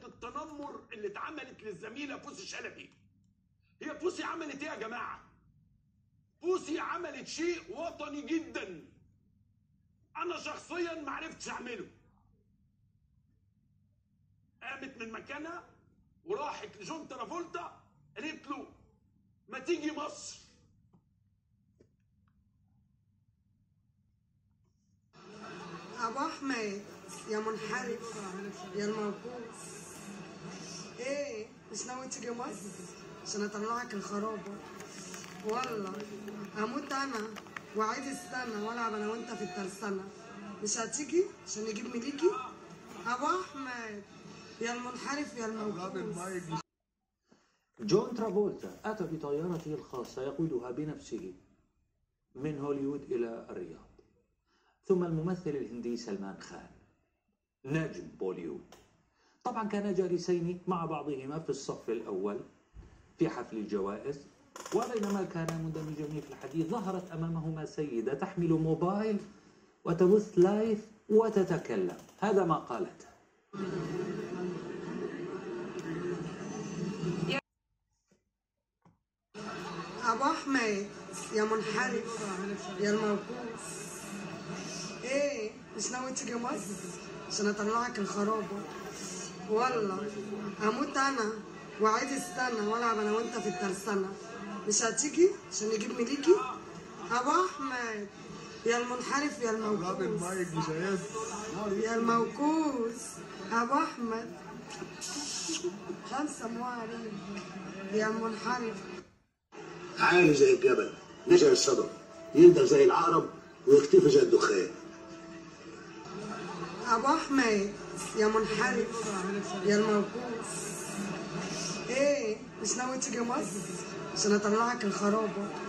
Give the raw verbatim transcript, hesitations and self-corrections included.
حالة التنمر اللي اتعملت للزميلة بوسي شلبي. هي بوسي عملت ايه يا جماعة؟ بوسي عملت شيء وطني جدا انا شخصيا ما عرفتش اعمله. قامت من مكانها وراحت لجون ترافولتا قالت له ما تيجي مصر. ابو احمد يا منحرف يا الموقوف، ايه مش ناوي تيجي مصر عشان اطلعك الخرابه؟ والله هموت انا وعيد السنه والعب انا وانت في الترسانه. مش هتيجي عشان نجيب مليكي؟ ابو احمد يا المنحرف يا الموقوف. جون ترافولتا أتى بطيارته الخاصة يقودها بنفسه من هوليوود إلى الرياض. ثم الممثل الهندي سلمان خان نجم بوليوود. طبعا كانا جالسين مع بعضهما في الصف الأول في حفل الجوائز، وبينما كانا مندمجين في الحديث ظهرت أمامهما سيدة تحمل موبايل وتبث لايف وتتكلم. هذا ما قالت: ابو احمد يا منحرف يا الموقوف، ايه مش ناوي تيجي مصر عشان اطلعك الخرابه؟ والله هموت انا وعيد السنه والعب انا وانت في الترسانه. مش هتيجي عشان نجيب مليكي؟ ابو احمد يا المنحرف يا الموقوف يا الموقوف. ابو احمد خمسه مو عليك يا المنحرف. عالي زي الجبل، نجع الصدف، يندغ زي العقرب ويختفي زي الدخان. ابو احمد يا منحرف يا الموقوف، ايه مش ناوي تيجي مصر عشان اطلعك الخرابه؟